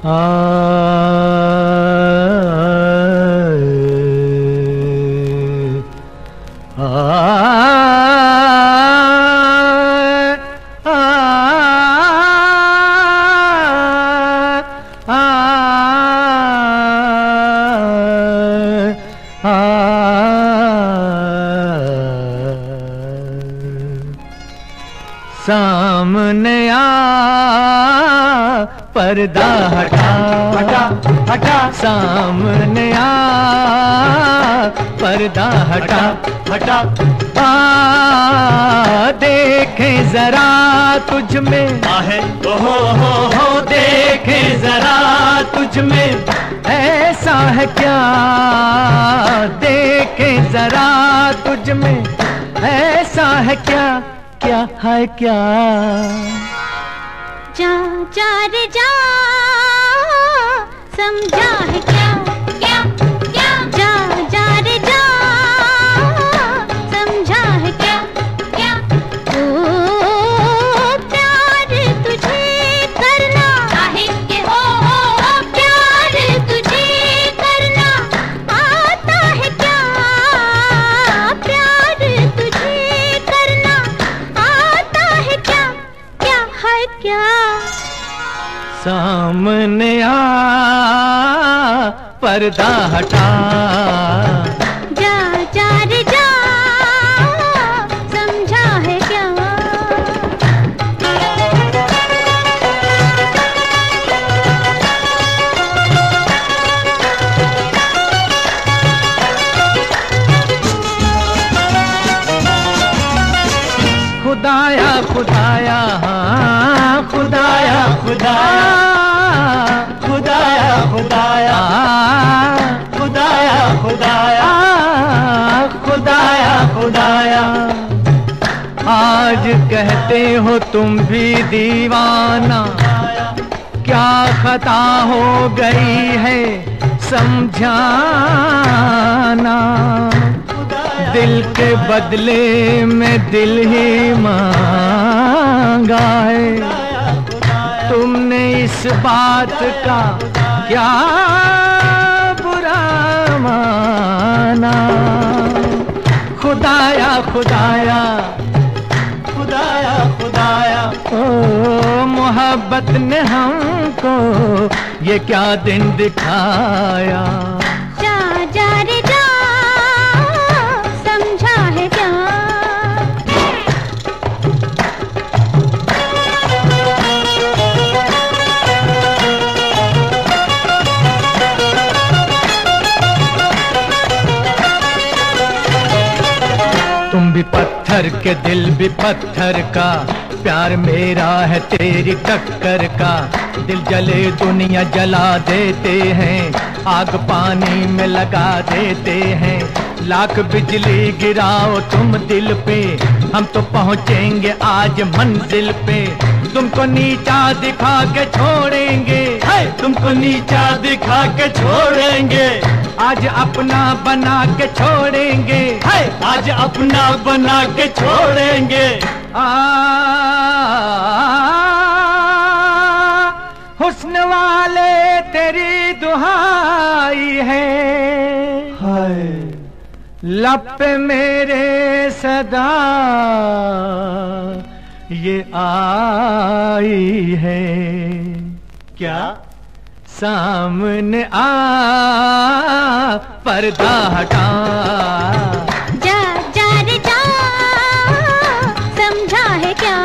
सामने आ पर्दा हटा हटा हटा, सामने आ पर्दा हटा हटा, देखें जरा तुझ में आहे हो देखें जरा तुझ में ऐसा है क्या, देखें जरा तुझ में ऐसा है क्या, क्या है क्या। जा जा रे जा समझा है क्या क्या क्या, जा जा रे जा समझा है क्या क्या। ओ प्यार तुझे करना आहे के हो प्यार तुझे करना आता है क्या, प्यार तुझे करना आता है क्या, क्या है क्या। सामने आ पर्दा हटा, जा जा रे जा समझा है क्या। खुदाया खुदाया हाँ खुदाया खुदाया खुदाया खुदाया खुदाया खुदाया खुदाया खुदाया। आज कहते हो तुम भी दीवाना, क्या खता हो गई है समझाना, दिल के बदले में दिल ही मांगा है, तुमने इस बात का क्या बुरा माना। खुदाया खुदाया खुदाया खुदाया, ओ मोहब्बत ने हमको ये क्या दिन दिखाया। जा जा रे जा समझा है क्या। तुम भी पत्थर के दिल भी पत्थर का, प्यार मेरा है तेरी टक्कर का, दिल जले दुनिया जला देते हैं, आग पानी में लगा देते हैं, लाख बिजली गिराओ तुम दिल पे, हम तो पहुंचेंगे आज मंजिल पे, तुमको नीचा दिखा के छोड़ेंगे, तुमको नीचा दिखा के छोड़ेंगे, आज अपना बना के छोड़ेंगे, आज अपना बना के छोड़ेंगे। हुस्न वाले तेरी दुहाई है, लब पे मेरे सदा ये आई है। क्या सामने आ पर्दा हटा, जा जा रे जा समझा है क्या।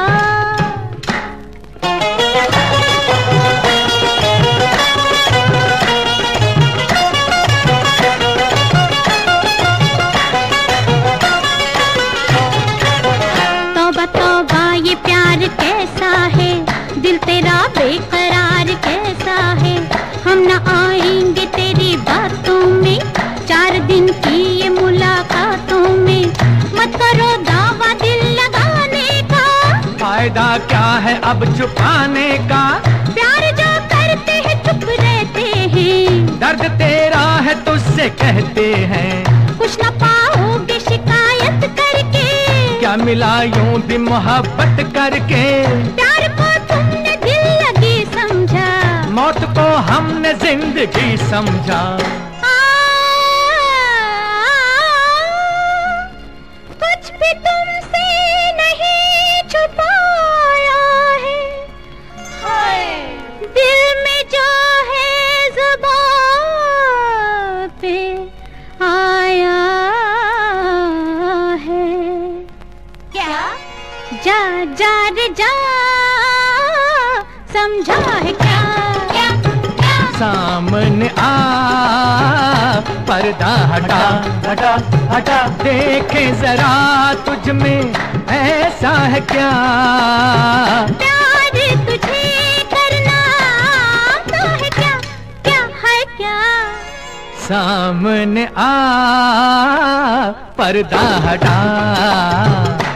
तौबा तौबा ये प्यार कैसा है, दिल तेरा बेकरार कैसा है, हम न आएंगे तेरी बातों में, 4 दिन की ये मुलाकातों में, मत करो दावा दिल लगाने का, फायदा क्या है अब छुपाने का, प्यार जो करते हैं चुप रहते हैं, दर्द तेरा है तुझसे कहते हैं, कुछ न पाओगे शिकायत करके, क्या मिला यूं भी मोहब्बत करके, प्यार को तुमने दिल लगी समझा, मौत को हमने जिंदगी समझा। कुछ भी तुमसे नहीं छुपाया है, दिल में जो है ज़ुबान पे आया है। क्या? जा जा रे जा, समझा है क्या? क्या क्या? सामने आ, पर्दा हटा हटा हटा, देखे जरा तुझ में ऐसा है क्या? प्यार तुझे करना तो है क्या? क्या है क्या? सामने आ, पर्दा हटा।